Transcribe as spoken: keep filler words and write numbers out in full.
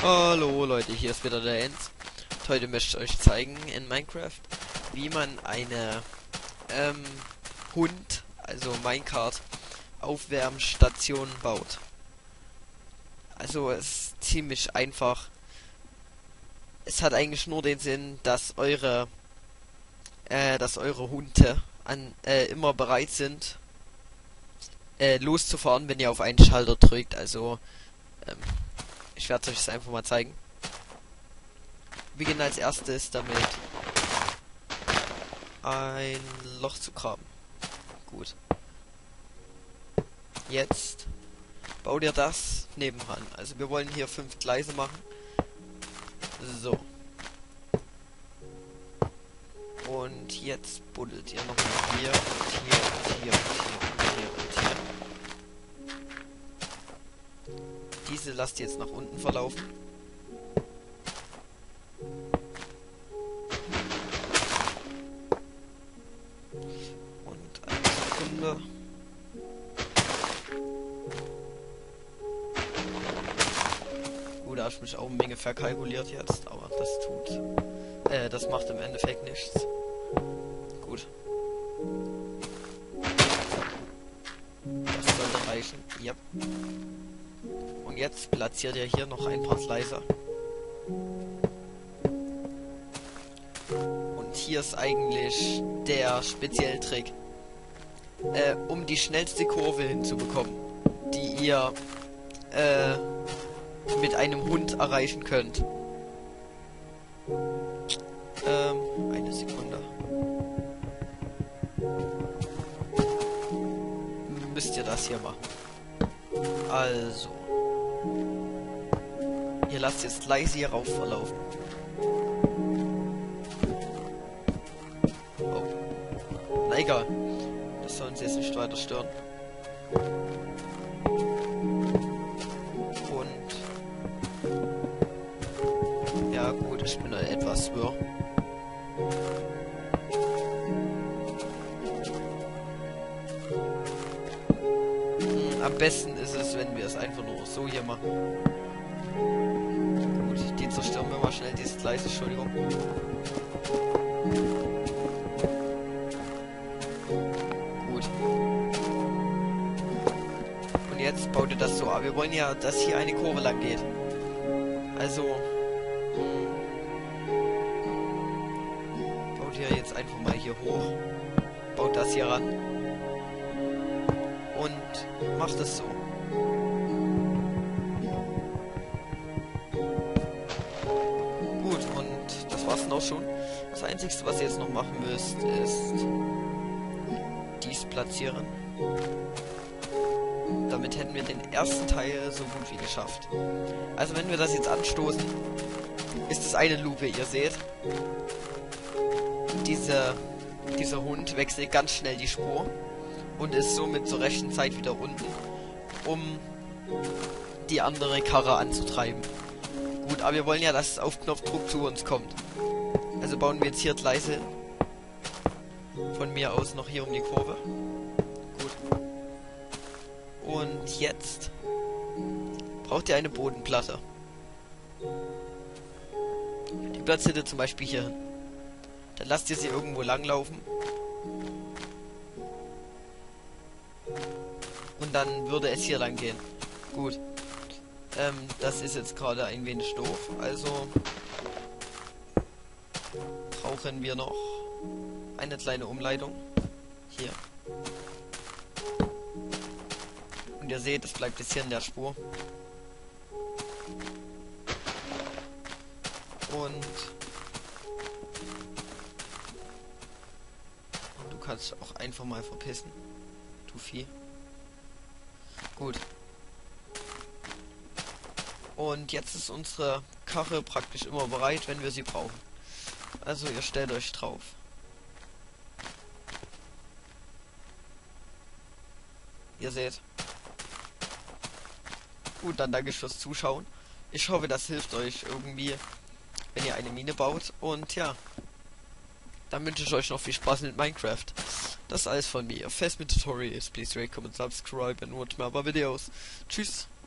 Hallo Leute, hier ist wieder der Enz. Heute möchte ich euch zeigen in Minecraft, wie man eine ähm, Hund, also Minecart, Aufwärmstation baut. Also es ist ziemlich einfach. Es hat eigentlich nur den Sinn, dass eure äh, dass eure Hunde an äh, immer bereit sind, äh, loszufahren, wenn ihr auf einen Schalter drückt. Also ähm, ich werde euch das einfach mal zeigen. Wir beginnen als erstes damit, ein Loch zu graben. Gut. Jetzt baut ihr das nebenan. Also wir wollen hier fünf Gleise machen. So. Und jetzt buddelt ihr nochmal hier und hier und hier und hier und hier und hier. Diese lasst ihr jetzt nach unten verlaufen. Und eine Sekunde. Gut, da habe ich mich auch eine Menge verkalkuliert jetzt, aber das tut, äh, das macht im Endeffekt nichts. Gut. Das sollte reichen. Ja. Und jetzt platziert ihr hier noch ein paar Gleise. Und hier ist eigentlich der spezielle Trick, äh, um die schnellste Kurve hinzubekommen, die ihr äh, mit einem Hund erreichen könnt. Ähm, eine Sekunde. Müsst ihr das hier machen. Also. Ihr lasst jetzt leise hier rauf verlaufen. Oh. Na egal. Das soll uns jetzt nicht weiter stören. Und ja gut, ich bin da etwas wirr. Hm, am besten ist es, wenn wir es einfach nur so hier machen. Gut, die zerstören wir mal schnell, dieses Gleis, Entschuldigung. Gut. Und jetzt baut ihr das so ab. Wir wollen ja, dass hier eine Kurve lang geht. Also baut ihr jetzt einfach mal hier hoch. Baut das hier ran. Und macht es so. Gut, und das war's dann auch schon. Das Einzige, was ihr jetzt noch machen müsst, ist dies platzieren. Damit hätten wir den ersten Teil so gut wie geschafft. Also wenn wir das jetzt anstoßen, ist es eine Lupe, ihr seht. Diese, dieser Hund wechselt ganz schnell die Spur und ist somit zur rechten Zeit wieder unten, um die andere Karre anzutreiben. Gut, aber wir wollen ja, dass es auf Knopfdruck zu uns kommt. Also bauen wir jetzt hier Gleise hin. Von mir aus noch hier um die Kurve. Gut. Und jetzt braucht ihr eine Bodenplatte. Die platziert ihr zum Beispiel hier hin. Dann lasst ihr sie irgendwo langlaufen. Und dann würde es hier lang gehen. Gut. Ähm, das ist jetzt gerade ein wenig doof. Also brauchen wir noch eine kleine Umleitung. Hier. Und ihr seht, es bleibt jetzt hier in der Spur. Und du kannst auch einfach mal verpissen. Du Vieh. Gut. Und jetzt ist unsere Karre praktisch immer bereit, wenn wir sie brauchen. Also ihr stellt euch drauf. Ihr seht. Gut, dann danke fürs Zuschauen. Ich hoffe, das hilft euch irgendwie, wenn ihr eine Mine baut. Und ja, dann wünsche ich euch noch viel Spaß mit Minecraft. Das ist alles von mir. Fest mit Tutorials. Please rate, comment, subscribe and watch my other videos. Tschüss.